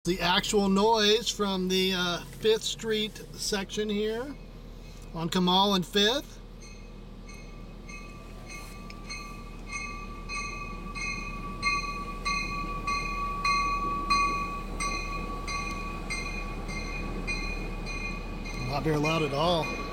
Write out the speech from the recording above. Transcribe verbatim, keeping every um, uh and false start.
The actual noise from the uh, fifth Street section here on Comal and fifth. Not very loud at all.